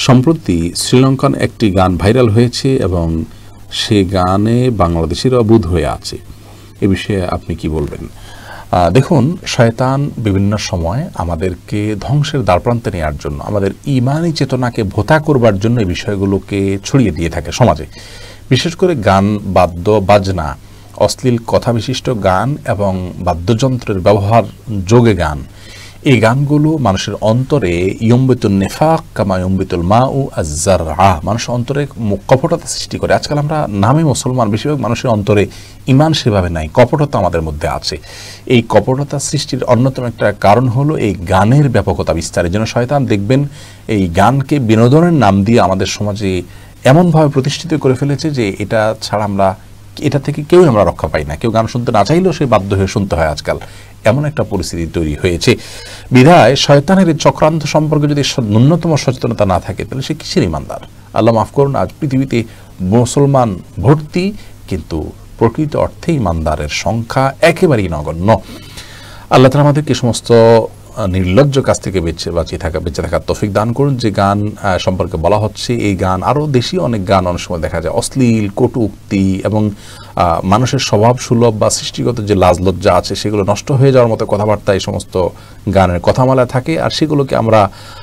সম্প্রতি শ্রীলঙ্কান একটি গান ভাইরাল হয়েছে এবং সে গানে বাংলাদেশিরা অবুধ হয়ে আছে। এ বিষয়ে আপনি কি বলবেন? দেখুন, শয়তান বিভিন্ন সময় আমাদেরকে ধ্বংসের দ্বারপ্রান্তে নেওয়ার জন্য, আমাদের ইমানি চেতনাকে ভোতা করবার জন্য এই বিষয়গুলোকে ছড়িয়ে দিয়ে থাকে সমাজে। বিশেষ করে গান, বাদ্য, বাজনা, অশ্লীল কথা বিশিষ্ট গান এবং বাদ্যযন্ত্রের ব্যবহার যোগে গান, এই গানগুলো মানুষের অন্তরে ইয়ম্বিতুল নেফাক কামা ইয়ম্বিতুল মাউ আয-যারআ, মানুষের অন্তরে কপটতা সৃষ্টি করে। আজকাল আমরা নামে মুসলমান, বেশিরভাগ মানুষের অন্তরে ইমান সেভাবে নাই, কপটতা আমাদের মধ্যে আছে। এই কপটতা সৃষ্টির অন্যতম একটা কারণ হলো এই গানের ব্যাপকতা বিস্তারের জন্য শয়তান দেখবেন এই গানকে বিনোদনের নাম দিয়ে আমাদের সমাজে এমনভাবে প্রতিষ্ঠিত করে ফেলেছে যে এটা ছাড়া এটা থেকে কেউ আমরা রক্ষা পাই না। কেউ গান শুনতে না চাইলেও সে বাধ্য হয়ে শুনতে হয় আজকাল, এমন একটা পরিস্থিতি তৈরি হয়েছে। বিধায় শয়তানের এই চক্রান্ত সম্পর্কে যদি ন্যূনতম সচেতনতা না থাকে তাহলে সে কিসের ইমানদার? আল্লাহ মাফ করুন, আজ পৃথিবীতে মুসলমান ভর্তি, কিন্তু প্রকৃত অর্থে ইমানদারের সংখ্যা একেবারেই নগণ্য। আল্লাহ তাআলা আমাদেরকে সমস্ত নির্লজ্জ কাছ থেকে বেঁচে থাকার তৌফিক দান করুন। যে গান সম্পর্কে বলা হচ্ছে, এই গান আরও দেশীয় অনেক গান অনেক সময় দেখা যায় অশ্লীল, কটূক্তি এবং মানুষের স্বভাব সুলভ বা সৃষ্টিগত যে লাজ লজ্জা আছে সেগুলো নষ্ট হয়ে যাওয়ার মতো কথাবার্তা এই সমস্ত গানের কথামালা থাকে, আর সেগুলোকে আমরা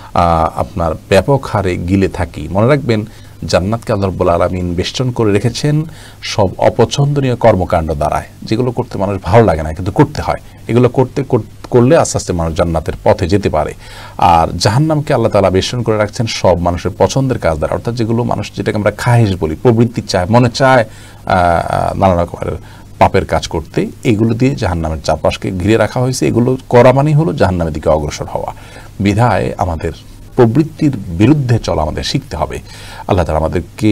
আপনার ব্যাপক হারে গিলে থাকি। মনে রাখবেন, জান্নাতকে আল্লাহ রাব্বুল আলামিন বেষ্টন করে রেখেছেন সব অপছন্দনীয় কর্মকাণ্ড দ্বারায়, যেগুলো করতে মানুষ ভালো লাগে না কিন্তু করতে হয়। এগুলো করলে আস্তে আস্তে মানুষ জান্নাতের পথে যেতে পারে। আর জাহান্নামকে আল্লাহ তাআলা বেষ্টন করে রাখছেন সব মানুষের পছন্দের কাজ দ্বারা, অর্থাৎ যেগুলো মানুষ, যেটাকে আমরা খাহেশ বলি, প্রবৃত্তি চায়, মনে চায় নানা রকমের পাপের কাজ করতে, এগুলো দিয়ে জাহান্নামের চারপাশকে ঘিরে রাখা হয়েছে। এগুলো করা মানেই হলো জাহান্নামের দিকে অগ্রসর হওয়া। বিধায় আমাদের প্রবৃত্তির বিরুদ্ধে চলা আমাদের শিখতে হবে। আল্লাহ তাআলা আমাদেরকে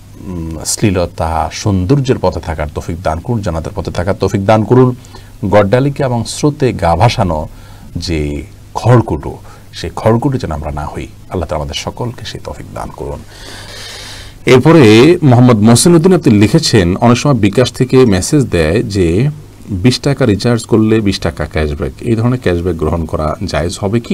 শ্লীলতা, সৌন্দর্যের পথে থাকার তৌফিক দান করুন, জান্নাতের পথে থাকার তৌফিক দান করুন। গড্ডালিকা এবং স্রোতে গা ভাসানো যে খড়কুটো, সেই খড়কুটো যেন আমরা না হই। আল্লাহ তাআলা আমাদের সকলকে সেই তৌফিক দান করুন। এরপরে মোহাম্মদ মহসিন-উদ্দিন আপনি লিখেছেন, অনেক সময় বিকাশ থেকে মেসেজ দেয় যে 20 টাকা রিচার্জ করলে 20 টাকা ক্যাশব্যাক, এই ধরনের ক্যাশব্যাক গ্রহণ করা জায়েজ হবে কি?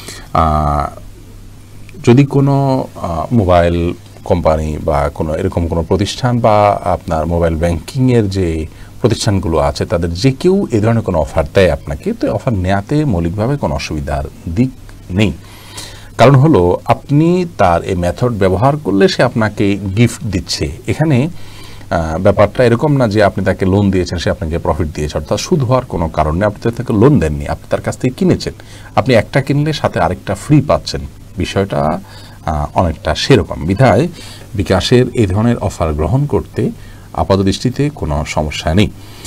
যদি কোনো মোবাইল কোম্পানি বা কোনো এরকম কোনো প্রতিষ্ঠান বা আপনার মোবাইল ব্যাংকিংয়ের যে প্রতিষ্ঠানগুলো আছে, তাদের যে কেউ এ ধরনের কোনো অফার দেয় আপনাকে, তো অফার নেওয়াতে মৌলিকভাবে কোনো অসুবিধার দিক নেই। কারণ হলো, আপনি তার এই মেথড ব্যবহার করলে সে আপনাকে গিফট দিচ্ছে। এখানে ব্যাপারটা এরকম না যে আপনি তাকে লোন দিয়েছেন, সে আপনাকে প্রফিট দিয়েছে, অর্থাৎ সুদ হওয়ার কোনো কারণ নেই। আপনি তাকে লোন দেননি, আপনি তার কাছ থেকে কিনেছেন। আপনি একটা কিনলে সাথে আরেকটা ফ্রি পাচ্ছেন, বিষয়টা অনেকটা সেরকম। বিধায় বিকাশের এই ধরনের অফার গ্রহণ করতে আপাতদৃষ্টিতে কোনো সমস্যা নেই।